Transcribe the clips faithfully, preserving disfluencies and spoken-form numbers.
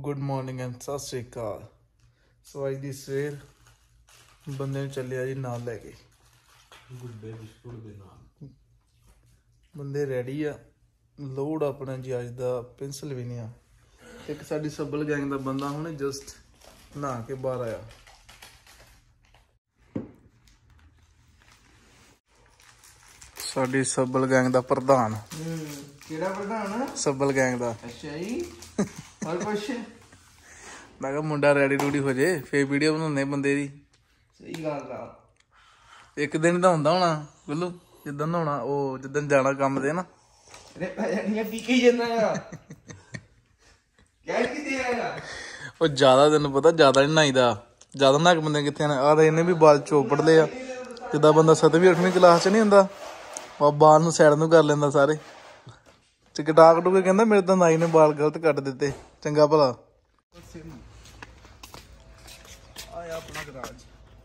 Good morning and सत श्री अकाल। सो अज की सवेर बंदे ने चलिया जी नाल लैके गुड्डे बिस्कुट दे नाल बंदे रेडी आ। लोड अपना जी अज का पेंसिल भी नहीं आ। एक साडी सब्बल गैंग का बंदा हुणे जस्ट नहा के बाहर आया। साडी सब्बल गैंग का प्रधान केड़ा प्रधान सब्बल गैंग का। अच्छा जी और कुछ मैं कहा मुंडा रेडी रूडी हो जाए फिर वीडियो बनाने बंदे दी। सही गल आ। एक दिन तो हुंदा होना गुल्लू जिद्दन नहाना ओ जिद्दन जाना काम ते ना अरे भैया पी के जाना है क्या की दे आएगा ओ ज्यादा तेन पता ज्यादा नहीं नहाईदा। ज्यादा नहा के बंदे कित्थे आने आ इन्हें भी बाल चोपड़ ले आ जिद्दां बंदा सतवीं अठवीं क्लास च नहीं हुंदा वो बाल नूं साइड नूं कर लेंदा सारे टिकटा कटू के कहंदा मेरे तो नाई ने बाल गलत कट दिते चंगा भला। आया अपना गराज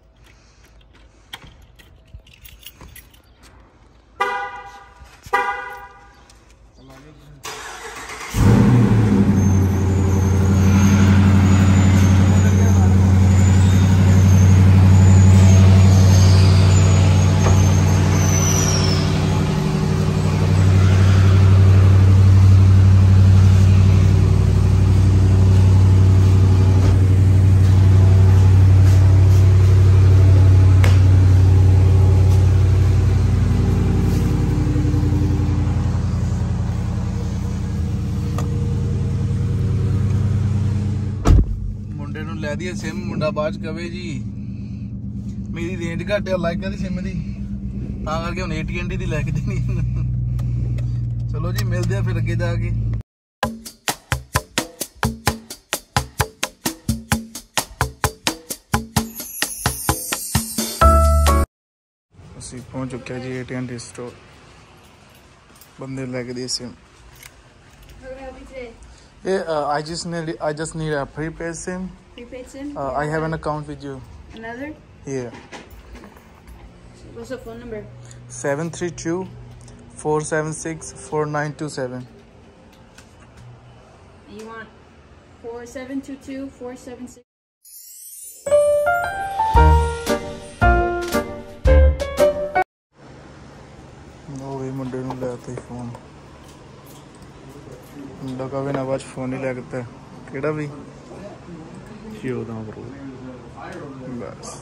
लै दी सिम मुंडा बाद कवे जी मेरी रेंज घट है लाइक दी सिम दी तां करके हुण एटी एंटी दी लैके देनी। चलो जी मिलते हैं फिर अगे जाके। असीं पहुंच चुके जी एटी एंटी स्टोर बंदे लैके दी SIM. Yeah, uh, I just need I just need a prepaid SIM. Prepaid SIM? Uh, I have an account with you. Another? Yeah. What's the phone number? Seven three two four seven six four nine two seven. You want four seven two two four seven six? No way, मुंडे नूं लेता ही phone. मुंडा कवे ना बाद phone ही लगता है केड़ा भी चौदह प्रो बस।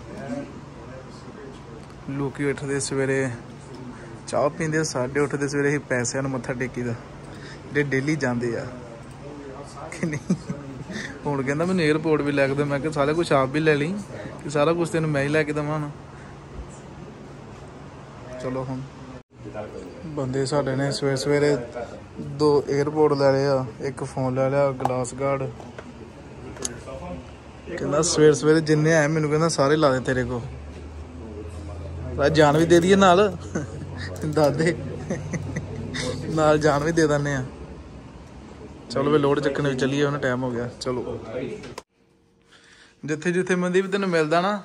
लोग उठते सवेरे चाह पींदे साढ़े उठते सवेरे ही पैसों मत्था टेकी दा जे डेली जाते आ कि नहीं। हुण कहंदा मैनूं एयरपोर्ट भी लैके दो मैं कि सारा कुछ आप भी ले ली कि सारा कुछ तेन मैं ही लैके देवां ना। चलो हुण बंदे साडे ने सवेरे सवेरे दो एयरपोर्ट ले लिया एक फोन ले लिया ग्लास गार्ड कहना सवेरे सवेरे जिन्ने आए मैनू कहना सारे ला दे तेरे को जान भी दे दिए नाल दादे नाल जान भी दे देने। चलो वे लोड चक्कने चलीए उन्हें टाइम हो गया। चलो जिथे जिथे मनदीप तेन मिलता ना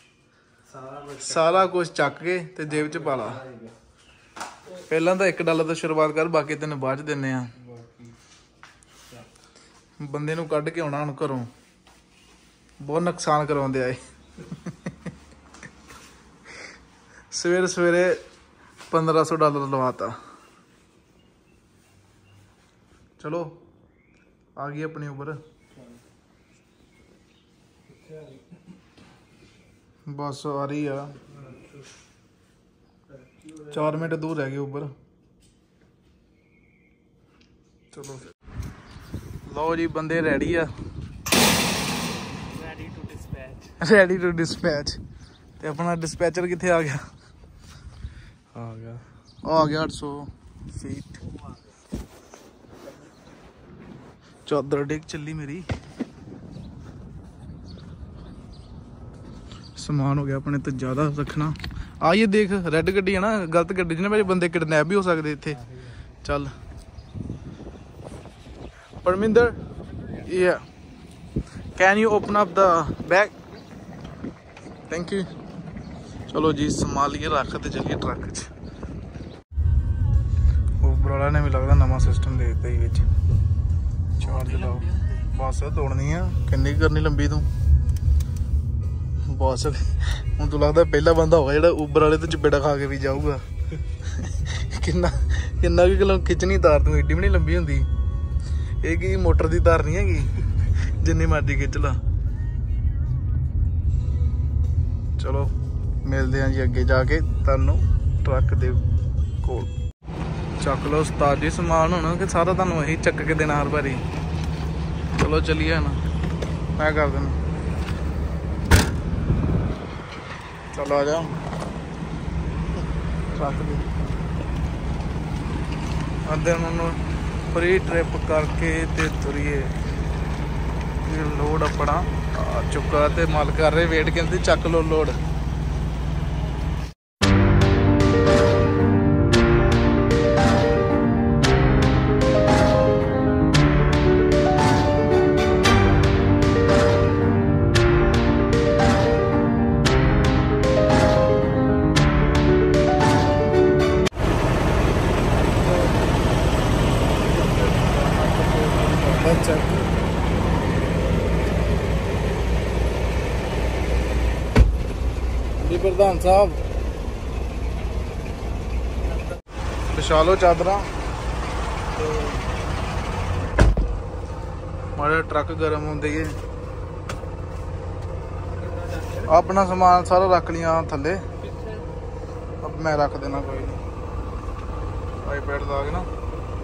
सारा कुछ चक के ते जेब च पा ला। पहला तो एक डॉलर तो शुरुआत कर बाकी तेन बाद च दिन्ने आ। बंदे नूं कढ के आउणा हुण घरों बहुत नुकसान करवाउंदे आए। सवेरे सवेरे पंद्रह सौ डॉलर लवाता। चलो आ गई अपनी उबर बस आ रही है। चार मिनट दूर रह गए उबर। चलो लो जी बंदे रेडी आ ready to dispatch ready to dispatch ते अपना डिस्पैचर किथे आ गया आ गया आ गया आठ सौ फीट चादर डिग चली मेरी। समान हो गया अपने तो ज्यादा रखना। आ ये देख रेड गड्डी है ना गलत गड्डी ने मेरे बंदे किडनैप भी हो सकते इत्थे। चल परमिंदर या can you open up the bag thank you. चलो जी संभालिए रख ते चलिए ट्रक च। उबर वाला ने भी लगता नवा सिस्टम दे दिता ही चार्ज लाओ बस दौड़नी आ किन्नी करनी लंबी तू बस हूँ तू लगता पहला बंदा होगा जो उबर वाले तो चपेड़ा खा के भी जाऊगा किन्ना किन्ना कि किलो खिंचनी तार तू एडी भी नहीं लंबी होंगी ये कि मोटर की तार नहीं हैगी जिन्नी मर्जी खिंच ला चलो मिलते हैं जी अगे जाके तुहानू ट्रक दे कोल चक लो उस्ताद जी समान होना कि सारा तुहानू यही चक के देना हर बारी चलो चलिए ना मैं कर देना चलो आ जाओ ट्रक दे अद्धे उन्होंने फ्री ट्रिप करके ते तुरीए लोड अपना आ चुका ते माल कर रहे वेट कहते चक लो लोड प्रधान साहब बिछा लो चादरा तो माड़ा ट्रक गर्म होंगे ही अपना समान सारा रख लिया थले अब मैं रख देना कोई नहीं आईपैड ला के ना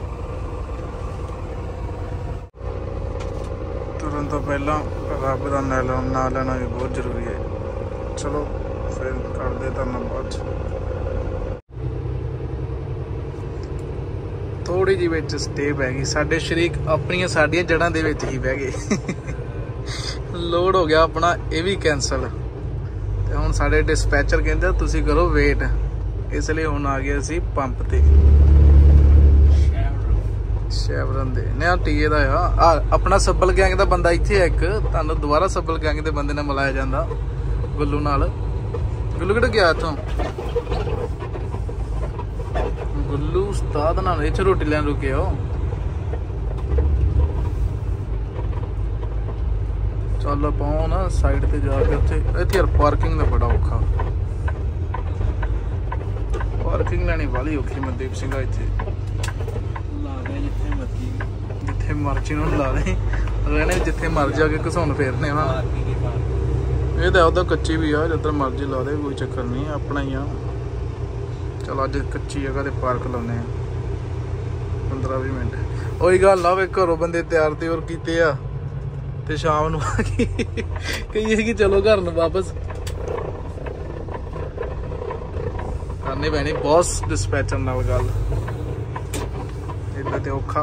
तुरंत तो पहला रब का ना ना लेना भी बहुत जरूरी है चलो फिर कर दे धन्यवाद थोड़ी जी विच स्टे पै गई साडे शरीक अपनियां साडियां जड़ां दे विच ही बह गए लोड हो गया अपना ये भी कैंसल ते हुण साडे डिस्पैचर कहंदे तुसीं करो वेट इसलिए हुण आ गए असीं पंप ते शैवरन दे ना टीए दा आ अपना सब्बल गैंग दा बंदा इत्थे है एक तुहानूं दुबारा सब्बल गैंग दे बंदे नाल मिलाया जांदा गुल्लू नाल गुल्लू किहड़ा गया इत्थों गुल्लू उस्ताद नाल इत्थे रोटी लैन रुके हो चल पाओ ना साइड ते जाके उत्थे इत्थे यार पार्किंग दा बड़ा औखा पार्किंग लैनी वाली औखी मनदीप सिंह इत्थे ला दे जिथे मर्जी जिथे मर्जी नूं ला दे रहने जिथे मर्जी आके घसौन फेरने वा ये तो उधर कच्ची भी आ जिधर मर्जी ला दे कोई चक्कर नहीं अपना ही आ चल अज कच्ची जगह ते पार्क लाने पंद्रह भी मिनट वही गल आ घरों बंदे तैयार त्योर कीते आ ते शाम नूं कहिए कि चलो घर नूं वापस करनी पैनी बॉस डिस्पैचर नाल गल इदां ते औखा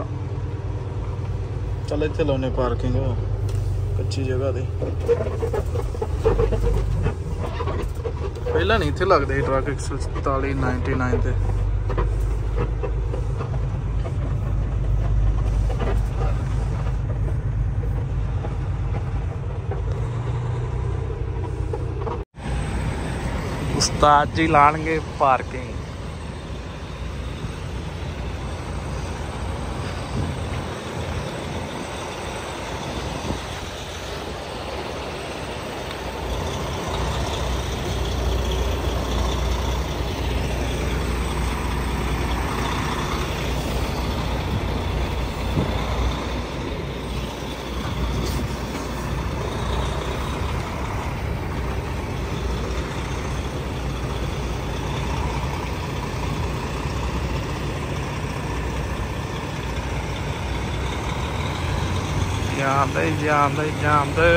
चल इत्थे लाउने पार्किंग कच्ची जगह ते पहला नहीं इत्थे लगदे ट्रक एक सौ सताली नाइनटी नाइन ते उस्ताद जी लाणगे पार्किंग ਜਾਂਦੇ ਜਾਂਦੇ ਜਾਂਦੇ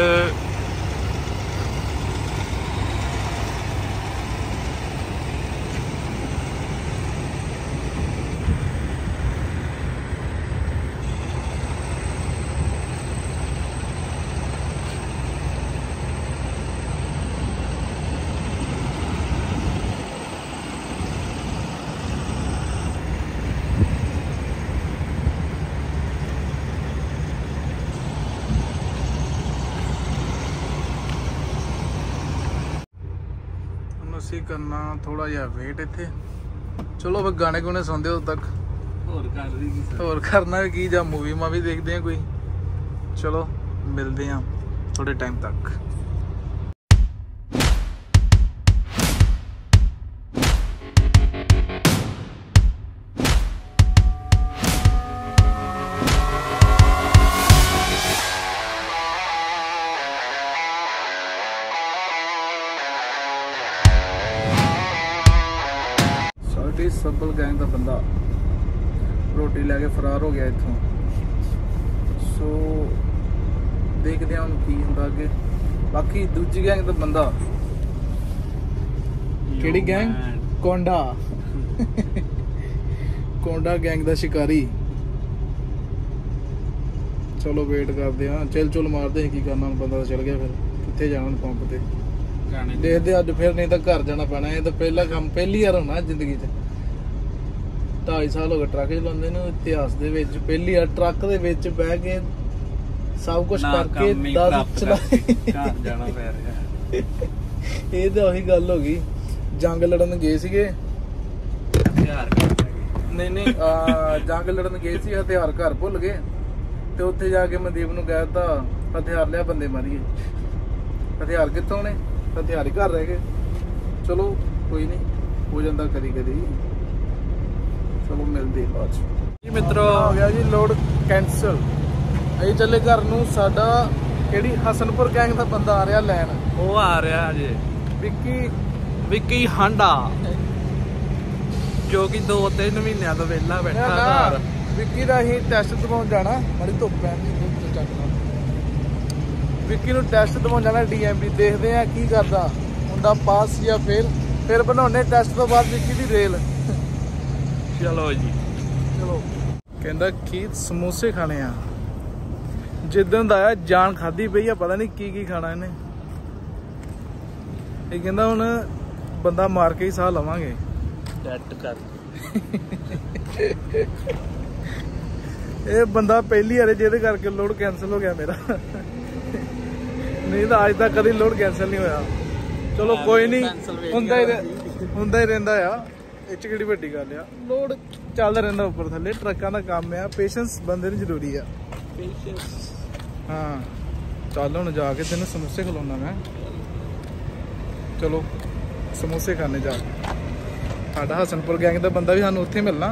ਅਸੀਂ करना थोड़ा जिहा वेट इत्थे चलो फिर गाने गुने सुनते उद तक होर कर भी की होर करना भी की जां मूवी मावी देखते हैं कोई चलो मिलते हैं थोड़े टाइम तक। साडी सब्बल गैंग का बंदा रोटी लैके फरार हो गया इत्थों। सो देखते हैं हम की हुंदा अगे। बाकी दूजी गैंग का बंदा केड़ी गैंग कोंडा कोंडा गैंग का शिकारी। चलो वेट करते हैं, चल चुल मारते हैं की करना। बंदा चल गया फिर कितने जाना पंप ते देखते अज फिर, नहीं तो घर जाना पैना। ये तो पहला काम पहली बार होना जिंदगी च। ढाई साल हो गए ट्रक चलाते ने इतिहास दे विच पहली बार ट्रक दे विच बह के सब कुछ करके दस चला घर जाना पै रहा। ये तो वही गल हो गई। जंग लड़न गए सीगे हथियार नहीं नहीं जंग लड़न गए सी हथियार घर भुल गए ते उत्थे जाके मनदीप नूं कहता हथियार लिया बंदे मारिए। हथियार कित्थों ने? हथियार ही घर रह गए। चलो कोई नहीं, हो जाता कदी कदी। चलो मिलते बाद जी मित्रों। हो गया जी लोड कैंसल। अं चले घर नूं। साडा किहड़ी हसनपुर गैंग का बंदा आ रहा लैन। वो आ रहा जी विक्की विक्की हांडा जो कि दो तीन महीनों तो वेला बैठा घर। विक्की का असीं टैस्ट दवाउण जाना। बड़ी धुप्प पैंदी विक्की नूं टैस्ट दवाउण जाना डी एम पी। देखते हैं की करदा हुंदा पास या फेल। फिर बनाने टैस्ट तो बाद विक्की दी रेल। चलो जी चलो। कहंदा की समोसे खाने आ। जिदन दा आया जान खाधी पई आ, पता नहीं की की खाना इन्हें। ये कहंदा हुण बंदा मार के ही साह लवांगे। डैट कर ये बंदा पहली बार जिहदे करके लोड कैंसल हो गया मेरा। नहीं तो अज तक कभी लोड कैंसल नहीं होया। चलो कोई नहीं, हुंदा ही हुंदा ही रहिंदा आ। इच किहड़ी वड्डी गल आ। लोड चलदा रहिंदा उपर थल्ले। ट्रकां दा काम आ। पेशेंस बंदे नूं जरूरी आ। पेशेंस हाँ। चल हुण जाके तेनों समोसे खिलाउणा मैं। चलो समोसे खाने जा। साडा हसनपुर गैंग दा बंदा भी सानूं उत्थे मिलना।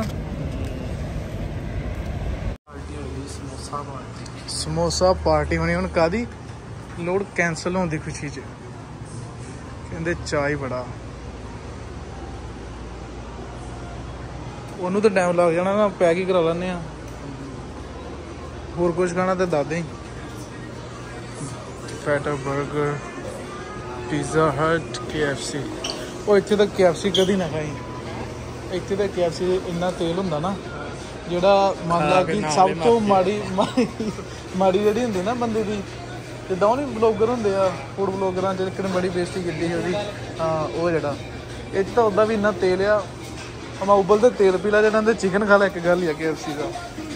समोसा पार्टी होनी हुण कादी? लोड कैंसल होने की खुशी च। कहंदे चाह ही बड़ा। ओनू तो टाइम लग जाना ना, पैक ही करा लेने। होर कुछ खाना तो दस दें। फैटा बर्गर पिज़्ज़ा हट के एफ सी। वो इत्थे तो के एफ सी कभी ना खाई। इत्थे तो के एफ सी इन्ना तेल हुंदा ना जिहड़ा मान ला कि सब तो माड़ी माड़ी जिहड़ी हुंदी ना बंदे दी। जिद्दां ओह नहीं ब्लॉगर हुंदे आ फूड ब्लॉगरां च किन्नी बड़ी बेइज्जती कीती ओहदी। हाँ वो जिहड़ा इत्थे तो उदा भी इन्ना तेल आ। मैं उबल तो तेल पी ला जिहड़ा चिकन खा ला। एक गल ही है के एफ सी का।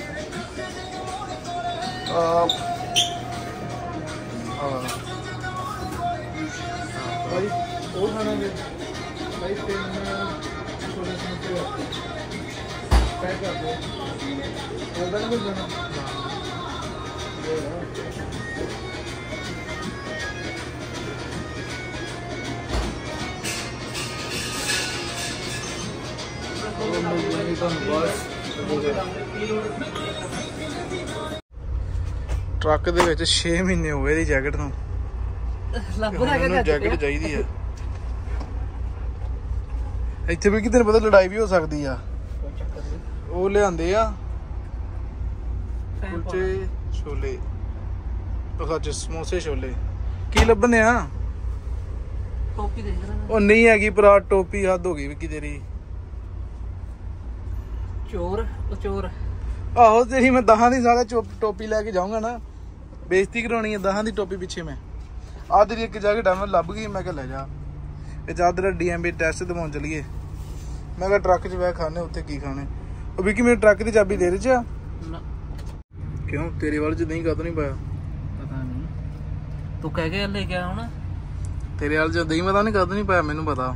भाई वो खाना जी भाई तीन छोले समोसे पैक कर दो। बोलता नहीं कुछ जाना। ट्रक दे विच छे महीने हो गए जैकेट नूं। जैकेट चाहिदी है। इत्थे भी किते पता लड़ाई भी हो सकती आ। वो लिआंदे आ कुलचे छोले तो समोसे छोले की लभने आ। टोपी देख रहा। ओ नहीं हैगी भरा टोपी हद हो गई विक्की तेरी। चोर चोर आहो तेरी मैं दहां दी सारा टोपी लैके जाऊंगा ना। बेइज्जती करानी है दहां दी टोपी पिछे। मैं आ तेरी एक जगह टाइम लभ गई। मैं ले जा जा तेरा डी एम बी टैस्ट दवाउण चलीए। मैं कहा ट्रक च बह खाने उत्थे की खाने। ओ विक्की मेरे ट्रक की चाबी दे रही क्यों तेरे वाले च दही कद नहीं पाया? पता नहीं तू कह के लेके आया होना। तेरे वाले च दही पता नहीं कद नहीं पाया। मैनू पता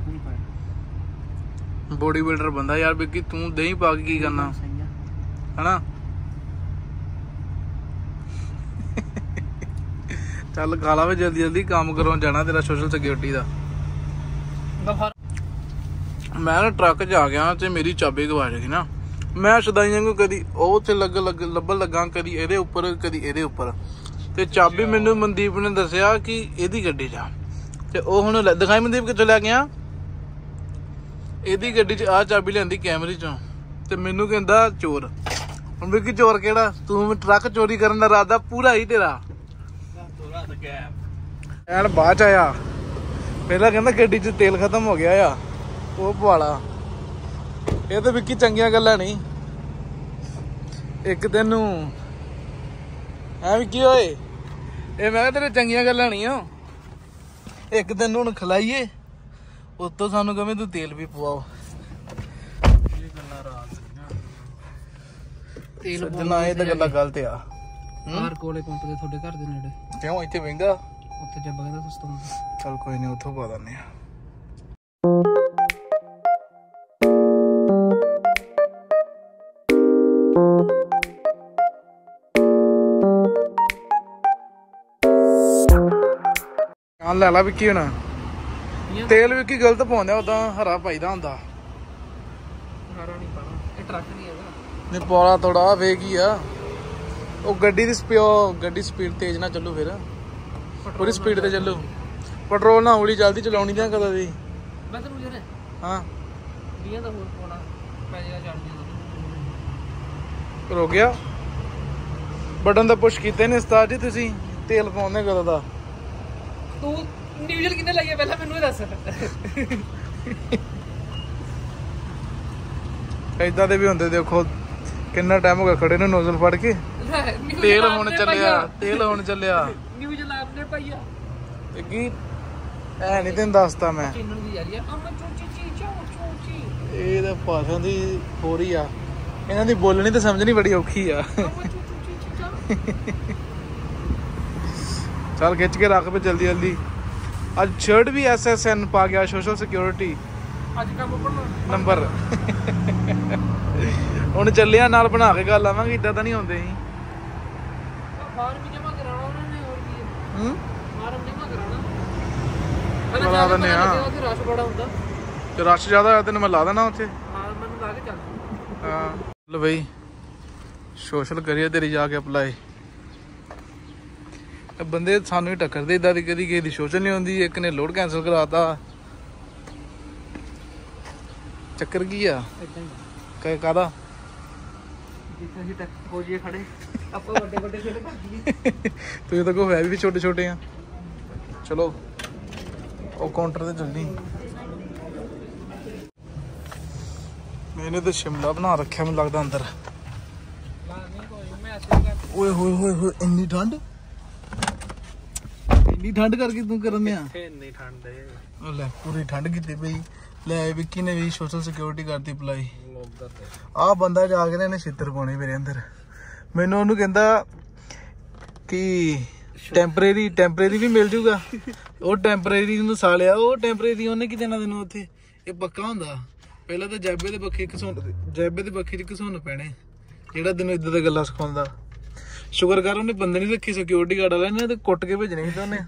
बॉडी बिल्डर बंदा यार विक्की तू दही पा के की करना है ना। ਚੱਲ ਖਾ ਲਾ ਵੇ ਜਲਦੀ ਜਲਦੀ, ਕੰਮ ਕਰੋ ਜਾਣਾ ਤੇਰਾ ਸੋਸ਼ਲ ਸਿਕਿਉਰਿਟੀ ਦਾ। ਮੈਂ ਨਾ ਟਰੱਕ 'ਚ ਆ ਗਿਆ ਤੇ ਮੇਰੀ ਚਾਬੀ ਗਵਾ ਗਈ ਨਾ। ਮੈਂ ਸਦਾਈਆਂ ਨੂੰ ਕਦੀ ਉਹ ਉੱਥੇ ਲੱਗ ਲੱਗ ਲੱਭਣ ਲੱਗਾ, ਕਦੀ ਇਹਦੇ ਉੱਪਰ ਕਦੀ ਇਹਦੇ ਉੱਪਰ, ਤੇ ਚਾਬੀ ਮੈਨੂੰ ਮਨਦੀਪ ਨੇ ਦੱਸਿਆ ਕਿ ਇਹਦੀ ਗੱਡੀ 'ਚ ਆ। ਤੇ ਉਹ ਹੁਣ ਦਿਖਾਈ ਮਨਦੀਪ ਕਿੱਥੋਂ ਲੈ ਗਿਆ, ਇਹਦੀ ਗੱਡੀ 'ਚ ਆਹ ਚਾਬੀ ਲਿਆਂਦੀ ਕੈਮਰੇ 'ਚੋਂ। ਤੇ ਮੈਨੂੰ ਕਹਿੰਦਾ ਚੋਰ। ਹੁਣ ਵੀ ਕੀ ਚੋਰ ਕਿਹੜਾ, ਤੂੰ ਟਰੱਕ ਚੋਰੀ ਕਰਨ ਦਾ ਇਰਾਦਾ ਪੂਰਾ ਹੀ ਤੇਰਾ। ਐਨ ਬਾਅਦ 'ਚ ਆਇਆ, ਪਹਿਲਾਂ ਕਹਿੰਦਾ ਗੱਡੀ 'ਚ ਤੇਲ ਖਤਮ ਹੋ ਗਿਆ ਆ, ਉਹ ਪਵਾਲਾ। ਇਹ ਤਾਂ ਵਿੱਕੀ ਚੰਗੀਆਂ ਗੱਲਾਂ ਨਹੀਂ। ਇੱਕ ਤੈਨੂੰ ਐ ਵਿੱਕੀ ਓਏ, ਇਹ ਮੈਂ ਕਿਹਾ ਤੇਰੇ ਚੰਗੀਆਂ ਗੱਲਾਂ ਨਹੀਂ ਆ। ਇੱਕ ਦਿਨ ਹੁਣ ਖਿਲਾਈਏ, ਉਤੋਂ ਸਾਨੂੰ ਕਵੇਂ ਤੂੰ ਤੇਲ ਵੀ ਪਵਾਓ। ਤੇਲ ਜਨਾ ਇਹ ਤਾਂ ਗੱਲਾਂ ਗਲਤ ਆ। ਹਰ ਕੋਲੇ ਪੰਪ ਦੇ ਤੁਹਾਡੇ ਘਰ ਦੇ ਨੇੜੇ ਕਿਉਂ ਇੱਥੇ ਮਹਿੰਗਾ, ਉੱਥੇ ਜੱਬ ਕਹਿੰਦਾ ਸਸਤਾ ਹੁੰਦਾ। ਚੱਲ ਕੋਈ ਨਹੀਂ, ਉੱਥੋਂ ਪਾ ਦਿੰਦੇ ਆ। ਲੈ ਲਾ ਵਿੱਕੀ ਹੁਣ ਤੇਲ। ਵਿੱਕੀ ਗਲਤ ਪਾਉਂਦਾ, ਉਦਾਂ ਹਰਾ ਪਾਈਦਾ ਹੁੰਦਾ। ਹਰਾ ਨਹੀਂ ਪਾਣਾ, ਇਹ ਟਰੱਕ ਨਹੀਂ ਹੈਗਾ। ਨਹੀਂ ਪੌਲਾ ਥੋੜਾ ਵੇਖ ਹੀ ਆ। ਉਹ ਗੱਡੀ ਦੀ ਸਪੀਡ ਗੱਡੀ ਸਪੀਡ ਤੇਜ਼ ਨਾ ਚੱਲੂ, ਫਿਰ ਪੂਰੀ ਸਪੀਡ ਤੇ ਚੱਲੂ। ਪੈਟਰੋਲ ਨਾ ਹੌਲੀ ਜਲਦੀ ਚਲਾਉਣੀ ਜਾਂ ਕਦੋਂ ਦੀ। ਮੈਂ ਤੈਨੂੰ ਯਾਰ ਹਾਂ ਵੀਹ ਦਾ ਹੋਰ ਪਾਉਣਾ ਪੈ ਜਾਏਗਾ ਚਾੜੀਆਂ ਦਾ। ਰੁਕ ਗਿਆ ਬਟਨ ਤਾਂ ਪੁਸ਼ ਕੀਤੇ ਨੇ ਉਸਤਾਦ ਜੀ ਤੁਸੀਂ। ਤੇਲ ਪਾਉਂਦੇ ਕਦੋਂ ਦਾ? ਤੂੰ ਨਿਊਜ਼ਲ ਕਿੰਨੇ ਲਾਈਏ ਪਹਿਲਾਂ ਮੈਨੂੰ ਇਹ ਦੱਸ। ਏਦਾਂ ਦੇ ਵੀ ਹੁੰਦੇ, ਦੇਖੋ ਕਿੰਨਾ ਟਾਈਮ ਹੋ ਗਿਆ ਖੜੇ ਨੂੰ ਨੋਜ਼ਲ ਫੜ ਕੇ। ਤੇਲ ਹੁਣ ਚੱਲਿਆ, ਤੇਲ ਹੁਣ ਚੱਲਿਆ। ਨਿਊਜ਼ਲ ਆਪਨੇ ਪਾਈਆ ਤੇ ਕੀ ਐ ਨਹੀਂ ਤੈਨੂੰ ਦੱਸਤਾ ਮੈਂ। ਚੀਨਣ ਦੀ ਯਾਰੀ ਆ ਅਮਾ ਚੂਚੀ ਚੀ ਚੋ ਚੂਚੀ। ਇਹ ਤਾਂ ਭਾਸ਼ਾ ਦੀ ਹੋ ਰਹੀ ਆ, ਇਹਨਾਂ ਦੀ ਬੋਲਣੀ ਤਾਂ ਸਮਝਣੀ ਬੜੀ ਔਖੀ ਆ। ਚੱਲ ਖਿੱਚ ਕੇ ਰੱਖ ਪੇ ਜਲਦੀ ਜਲਦੀ। ਅੱਜ ਸ਼ਰਟ ਵੀ ਐਸ ਐਸ ਐਨ ਪਾ ਗਿਆ, ਸੋਸ਼ਲ ਸਿਕਿਉਰਿਟੀ ਅੱਜ ਕੰਮ ਪੜਨਾ ਨੰਬਰ। ਹੁਣ ਚੱਲਿਆ ਨਾਲ ਬਣਾ ਕੇ ਗੱਲ ਆਵਾਂਗੇ, ਇਦਾਂ ਤਾਂ ਨਹੀਂ ਹੁੰਦੇ ਸੀ। ਫਾਰਮ ਵੀ ਜਮਾ ਕਰਾਉਣਾ ਉਹਨਾਂ ਨੇ, ਹੋਰ ਕੀ ਹੂੰ ਫਾਰਮ ਜਮਾ ਕਰਾਉਣਾ। ਬਣਾ ਦਿੰਦੇ ਆ, ਉੱਥੇ ਰਸ਼ ਬੜਾ ਹੁੰਦਾ। ਤੇ ਰਸ਼ ਜ਼ਿਆਦਾ ਹੋਇਆ ਤੈਨੂੰ ਮੈਂ ਲਾ ਦੇਣਾ ਉੱਥੇ। ਹਾਂ ਮੈਨੂੰ ਲਾ ਕੇ ਚੱਲ। ਹਾਂ ਲੋ ਬਈ, ਸੋਸ਼ਲ ਕਰੀਏ ਤੇਰੀ ਜਾ ਕੇ ਅਪਲਾਈ। ਬੰਦੇ ਸਾਨੂੰ ਹੀ ਟੱਕਰਦੇ ਇਦਾਂ ਦੀ, ਕਦੀ ਕਿਸੇ ਦੀ ਸੋਸ਼ਲ ਨਹੀਂ ਹੁੰਦੀ। ਇੱਕ ਨੇ ਲੋਡ ਕੈਂਸਲ ਕਰਾਤਾ। ਚੱਕਰ ਕੀ ਆ ਕਹੇ ਕਾਹਦਾ? ਜਿੱਥੇ ਅਸੀਂ ਟੱਕ ਹੋ ਜੀਏ ਖੜੇ, ਆਪਾਂ ਵੱਡੇ ਵੱਡੇ ਖੇਡ ਕਰ ਦਈਏ। ਤੁਸੀਂ ਤਾਂ ਕੋ ਹੈ ਵੀ ਛੋਟੇ ਛੋਟੇ ਆ। ਚਲੋ ਉਹ ਕਾਊਂਟਰ ਤੇ ਚੱਲਣੀ। ਮੈਨੇ ਤਾਂ ਸ਼ਿਮਲਾ ਬਣਾ ਰੱਖਿਆ ਮੈਨੂੰ ਲੱਗਦਾ ਅੰਦਰ। ਓਏ ਹੋਏ ਹੋਏ ਹੋਏ, ਇੰਨੀ ਠੰਡ, ਇੰਨੀ ਠੰਡ ਕਰਕੇ ਤੂੰ ਕਰਨ ਦਿਆ। ਇੰਨੀ ਠੰਡ ਏ, ਉਹ ਲੈ ਪੂਰੀ ਠੰਡ ਕੀਤੀ ਪਈ। ਲੈ ਵਿੱਕੀ ਨੇ ਵੀ ਸੋਸ਼ਲ ਸਿਕਿਉਰਿਟੀ ਕਰਤੀ ਅਪਲਾਈ। ਆਹ ਬੰਦਾ ਜਾ ਕੇ ਇਹਨੇ ਛਿੱਤਰ ਪਾਉਣੇ ਮੇਰੇ ਅੰਦਰ। ਮੈਨੂੰ ਉਹਨੂੰ ਕਹਿੰਦਾ ਕਿ ਟੈਂਪਰੇਰੀ ਟੈਂਪਰੇਰੀ ਵੀ ਮਿਲ ਜੂਗਾ। ਉਹ ਟੈਂਪਰੇਰੀ ਨੂੰ ਸਾਲਿਆ, ਉਹ ਟੈਂਪਰੇਰੀ ਉਹਨੇ ਕੀ ਦੇਣਾ ਤੈਨੂੰ ਉੱਥੇ? ਇਹ ਪੱਕਾ ਹੁੰਦਾ। ਪਹਿਲਾਂ ਤਾਂ ਜੈਬੇ ਦੇ ਬੱਖੇ ਘਸੁੰਨ, ਜੈਬੇ ਦੇ ਬੱਖੇ 'ਚ ਘਸੁੰਨ ਪੈਣੇ ਜਿਹੜਾ ਤੈਨੂੰ ਇੱਦਾਂ ਦੀਆਂ ਗੱਲਾਂ ਸਿਖਾਉਂਦਾ। ਸ਼ੁਕਰ ਕਰ ਉਹਨੇ ਬੰਦੇ ਨਹੀਂ ਰੱਖੀ ਸਿਕਿਉਰਿਟੀ ਗਾਰਡ ਵਾਲੇ ਨੇ, ਤੇ ਕੁੱਟ ਕੇ ਭੇਜਣੇ ਸੀ ਤਾਂ ਉਹਨੇ।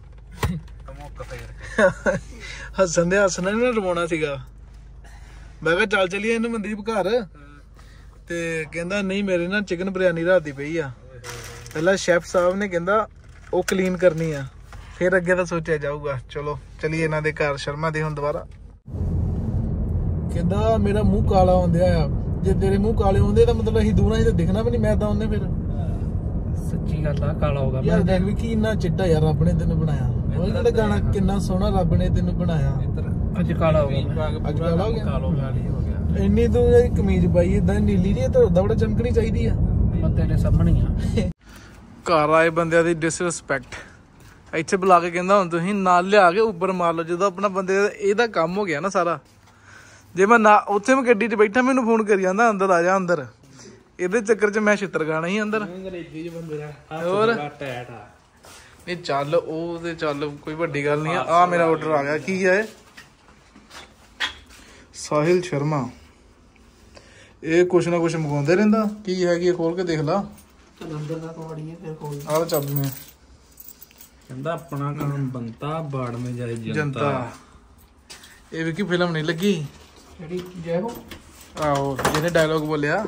ਹੱਸਣ ਦੇ ਹੱਸਣਾ ਨੀ ਰਵਾਉਣਾ ਸੀਗਾ। ਮੈਂ ਕਿਹਾ ਚੱਲ ਚੱਲੀਏ ਇਹਨੂੰ ਮਨਦੀਪ ਘਰ, ਤੇ ਕਹਿੰਦਾ ਨਹੀਂ ਮੇਰੇ ਨਾਲ ਚਿਕਨ ਬਿਰਿਆਨੀ ਰਾਤ ਦੀ ਪਈ ਆ। ਪਹਿਲਾਂ ਸ਼ੈਫ ਸਾਹਿਬ ਨੇ ਕਹਿੰਦਾ ਉਹ ਕਲੀਨ ਕਰਨੀ ਆ, ਫਿਰ ਅੱਗੇ ਤਾਂ ਸੋਚਿਆ ਜਾਊਗਾ। ਚਲੋ ਚਲੀਏ ਇਹਨਾਂ ਦੇ ਘਰ ਸ਼ਰਮਾ ਦੇ ਹੁਣ ਦੁਬਾਰਾ। ਕਹਿੰਦਾ ਮੇਰਾ ਮੂੰਹ ਕਾਲਾ ਹੁੰਦਿਆ ਆ। ਜੇ ਤੇਰੇ ਮੂੰਹ ਕਾਲੇ ਹੁੰਦੇ ਤਾਂ ਮਤਲਬ ਅਸੀਂ ਦੂਰਾਂ ਹੀ ਤਾਂ ਦਿਖਣਾ ਵੀ ਨਹੀਂ। ਮੈਂ ਤਾਂ ਉਹਨੇ ਫਿਰ ਸੱਚੀ ਗੱਲ ਆ, ਕਾਲਾ ਹੋਗਾ ਯਾਰ। ਦੇਖ ਵੀ ਕੀ ਇੰਨਾ ਚਿੱਟਾ ਯਾਰ ਰੱਬ ਨੇ ਤੈਨੂੰ ਬਣਾਇਆ। ਉਹ ਜਿਹੜਾ ਗਾਣਾ ਕਿੰਨਾ ਸੋਹਣਾ ਰੱਬ ਨੇ ਤੈਨੂੰ ਬਣਾਇਆ। ਅੱਜ ਕਾਲਾ ਹੋ ਗਿਆ, ਅੱਜ ਕਾਲਾ ਹੋ ਗਿਆ, ਕਾਲਾ ਹੋ ਗਿਆ। ਇੰਨੀ ਤੂੰ ਇਹ ਕਮੀਜ਼ ਪਾਈ ਏਦਾਂ ਨੀਲੀ ਜੀ, ਤਾਂ ਉਦਾਂ ਬੜਾ ਚਮਕਣੀ ਚਾਹੀਦੀ ਆ। ਮੈਂ ਤੇਰੇ ਸਾਹਮਣੇ ਆ। ਘਰ ਆਏ ਬੰਦਿਆਂ ਦੀ ਡਿਸਰਿਸਪੈਕਟ। ਇੱਥੇ ਬੁਲਾ ਕੇ ਕਹਿੰਦਾ ਹੁਣ ਤੁਸੀਂ ਨਾਲ ਲਿਆ ਕੇ ਉੱਪਰ ਮਾਰ ਲਓ। ਜਦੋਂ ਆਪਣਾ ਬੰਦੇ ਇਹਦਾ ਕੰਮ ਹੋ ਗਿਆ ਨਾ ਸਾਰਾ। ਜੇ ਮੈਂ ਨਾ ਉੱਥੇ ਮੈਂ ਗੱਡੀ 'ਚ ਬੈਠਾ, ਮੈਨੂੰ ਫੋਨ ਕਰੀ ਜਾਂਦਾ ਅੰਦਰ ਆ ਜਾ ਅੰਦਰ। ਇਹਦੇ ਚੱਕਰ 'ਚ ਮੈਂ ਛਿੱਤਰ ਖਾਣਾ ਸੀ ਅੰਦਰ। ਹੋਰ ਨਹੀਂ ਚੱਲ, ਉਹ ਤੇ ਚੱਲ ਕੋਈ ਵੱਡੀ ਗੱਲ ਨਹੀਂ ਆ। ਆ ਮੇਰਾ ਆਰਡਰ ਆ ਗਿਆ। ਕੀ ਹੈ? ਸਾਹਿਲ ਸ਼ਰਮਾ। ਇਹ ਕੁਛ ਨਾ ਕੁਛ ਮੰਗਵਾਉਂਦੇ ਰਹਿੰਦਾ। ਕੀ ਹੈਗੀ? ਖੋਲ ਕੇ ਦੇਖ ਲਾ। ਅੰਦਰ ਦਾ ਤੋੜੀਏ ਫਿਰ ਕੋਈ। ਆਹ ਚਾਬੀ ਮੈਂ ਕਹਿੰਦਾ ਆਪਣਾ ਕੰਮ ਬੰਤਾ ਬਾੜ ਮੇ ਜਾਏ ਜਨਤਾ। ਇਹ ਵੀ ਕੀ ਫਿਲਮ ਨਹੀਂ ਲੱਗੀ ਜਿਹੜੀ ਜੈ ਹੋ ਆਹੋ ਜਿਹਨੇ ਡਾਇਲੋਗ ਬੋਲਿਆ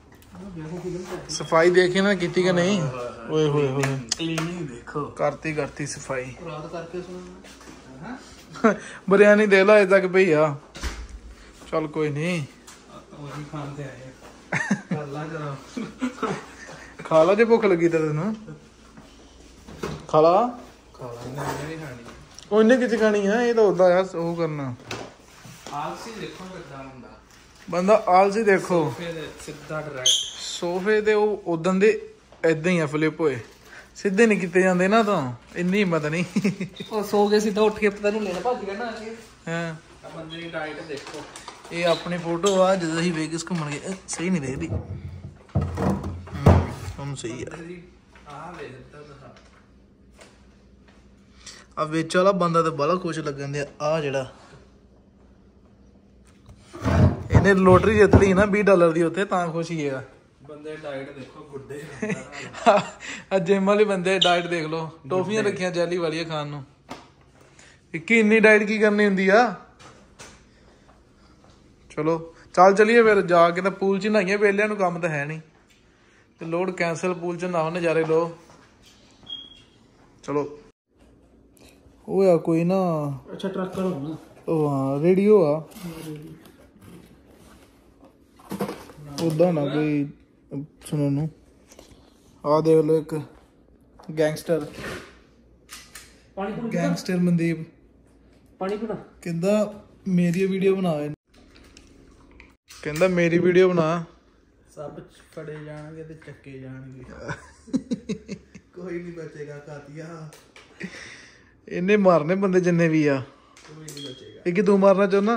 ਸਫਾਈ ਦੇਖੀ ਨਾ ਕੀਤੀ ਕਿ ਨਹੀਂ ਓਏ ਹੋਏ ਹੋਏ ਕਲੀਨਿੰਗ ਦੇਖੋ ਕਰਤੀ ਕਰਤੀ ਸਫਾਈ ਰਾਤ ਕਰਕੇ ਸੁਣਾ ਬਿਰਿਆਨੀ ਦੇ ਲਾ ਅਜੇ ਤੱਕ ਪਈ ਆ ਚੱਲ ਕੋਈ ਨਹੀਂ ਉਹੀ ਖਾਣ ਤੇ ਆਏ ਕਰ ਲਾ ਜਰਾ ਖਾ ਲਾ ਜੇ ਭੁੱਖ ਲੱਗੀ ਤਾਂ ਤੈਨੂੰ ਖਾ ਲਾ ਖਾ ਲਾ ਨਹੀਂ ਨਹੀਂ ਖਾਣੀ ਉਹਨੇ ਕਿੱਥੇ ਖਾਣੀ ਆ ਇਹ ਤਾਂ ਉਦਾਂ ਆ ਉਹ ਕਰਨਾ ਆਲਸੀ ਦੇਖੋ ਕਿੱਦਾਂ ਹੁੰਦਾ ਬੰਦਾ ਆਲਸੀ ਦੇਖੋ ਫਿਰ ਸਿੱਧਾ ਡਾਇਰੈਕਟ ਸੋਫੇ ਤੇ ਉਹ ਉਦੋਂ ਦੇ ਏਦਾਂ ਹੀ ਆ ਫਲਿਪ ਹੋਏ ਸਿੱਧੇ ਨਹੀਂ ਕੀਤੇ ਜਾਂਦੇ ਨਾ ਤਾਂ ਇੰਨੀ ਹਿੰਮਤ ਨਹੀਂ ਉਹ ਸੋ ਗਏ ਸਿੱਧਾ ਉੱਠ ਕੇ ਪਤਾ ਨੂੰ ਲੈਣਾ ਭੱਜ ਗਿਆ ਨਾ ਅਸੀਂ ਹਾਂ ਆ ਬੰਦੇ ਦੀ ਡਾਈਟ ਦੇਖੋ ਇਹ ਆਪਣੀ ਫੋਟੋ ਆ ਜਦੋਂ ਅਸੀਂ ਵੇਗਸ ਘੁੰਮਣ ਗਏ ਇਹ ਸਹੀ ਨਹੀਂ ਦੇਖਦੀ ਹਮ ਸਹੀ ਆ ਆ ਵੇ ਦਿੱਤਾ ਤਾਂ ਆ ਵਿੱਚ ਵਾਲਾ ਬੰਦਾ ਤਾਂ ਬੜਾ ਖੁਸ਼ ਲੱਗਣ ਦਿਆ ਆ ਜਿਹੜਾ ਇਹਨੇ ਲੋਟਰੀ ਜਿੱਤ ਲਈ ਨਾ ਵੀਹ ਡਾਲਰ ਦੀ ਉੱਥੇ ਤਾਂ ਖੁਸ਼ੀ ਹੈ ਬੰਦੇ ਡਾਈਟ ਦੇਖੋ ਗੁੱਡੇ ਆ ਜਿਮ ਵਾਲੇ ਬੰਦੇ ਡਾਈਟ ਦੇਖ ਲਓ ਟੋਫੀਆਂ ਰੱਖੀਆਂ ਜੈਲੀ ਵਾਲੀਆਂ ਖਾਣ ਨੂੰ ਇੱਕੀ ਇੰਨੀ ਡਾਈਟ ਕੀ ਕਰਨੀ ਹੁੰਦੀ ਆ ਚਲੋ ਚੱਲ ਚਲੀਏ ਫਿਰ ਜਾ ਕੇ ਤਾਂ ਪੂਲ ਚ ਨਹਾਈਏ ਵੇਲਿਆਂ ਨੂੰ ਕੰਮ ਤਾਂ ਹੈ ਨਹੀਂ ਤੇ ਲੋਡ ਕੈਂਸਲ ਪੂਲ ਚ ਨਹਾਓ ਨਜ਼ਾਰੇ ਲਓ ਚਲੋ ਉਹ ਆ ਕੋਈ ਨਾ ਅੱਛਾ ਟਰੱਕ ਹੋਣਾ ਉਹ ਹਾਂ ਰੇਡੀਓ ਆ ਉਦਾਂ ਨਾ ਕੋਈ ਸੁਣਨ ਨੂੰ ਆ ਦੇਖ ਲਓ ਇੱਕ ਗੈਂਗਸਟਰ ਪਾਣੀ ਪੂਣੀ ਗੈਂਗਸਟਰ ਮਨਦੀਪ ਪਾਣੀ ਪੂਣਾ ਕਹਿੰਦਾ ਮੇਰੀ ਵੀਡੀਓ ਬਣਾ ਕਹਿੰਦਾ ਮੇਰੀ ਵੀਡੀਓ ਬਣਾ ਸਭ ਫੜੇ ਜਾਣਗੇ ਤੇ ਚੱਕੇ ਜਾਣਗੇ ਕੋਈ ਨਹੀਂ ਬਚੇਗਾ ਕਾਤੀਆ ਇਹਨੇ ਮਾਰਨੇ ਬੰਦੇ ਜਿੰਨੇ ਵੀ ਆ ਕੋਈ ਨਹੀਂ ਬਚੇਗਾ ਇਹ ਕਿ ਤੂੰ ਮਾਰਨਾ ਚਾਹੁੰਦਾ